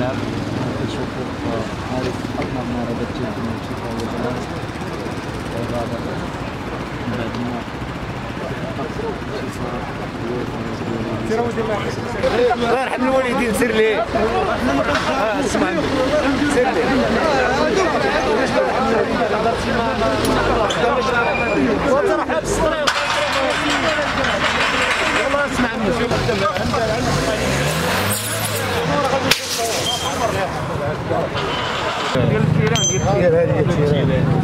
الملعب كتشوفوا هذه أكبر مباراة تجي من الفيفا والجماهير وهذا من بعد ما الله يرحم الوالدين سير ليه اسمع سير ليه والله حبس الطريق والله اسمع مني ديال التيران ديال هذه التيران